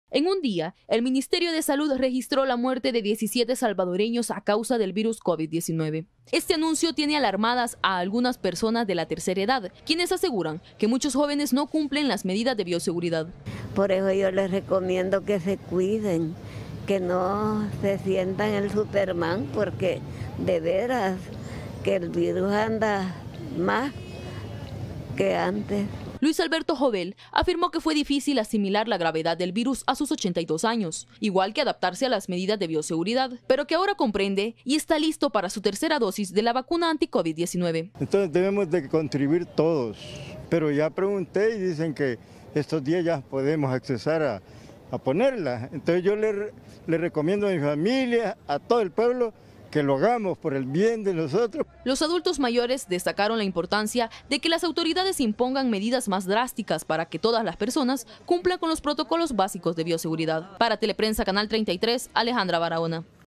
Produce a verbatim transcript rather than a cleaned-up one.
En un día, el Ministerio de Salud registró la muerte de diecisiete salvadoreños a causa del virus COVID diecinueve. Este anuncio tiene alarmadas a algunas personas de la tercera edad, quienes aseguran que muchos jóvenes no cumplen las medidas de bioseguridad. Por eso yo les recomiendo que se cuiden, que no se sientan el Superman, porque de veras que el virus anda más que antes. Luis Alberto Jovel afirmó que fue difícil asimilar la gravedad del virus a sus ochenta y dos años, igual que adaptarse a las medidas de bioseguridad, pero que ahora comprende y está listo para su tercera dosis de la vacuna anti-COVID diecinueve. Entonces debemos de contribuir todos, pero ya pregunté y dicen que estos días ya podemos accesar a, a ponerla. Entonces yo le, le recomiendo a mi familia, a todo el pueblo, que lo hagamos por el bien de nosotros. Los adultos mayores destacaron la importancia de que las autoridades impongan medidas más drásticas para que todas las personas cumplan con los protocolos básicos de bioseguridad. Para Teleprensa Canal treinta y tres, Alejandra Barahona.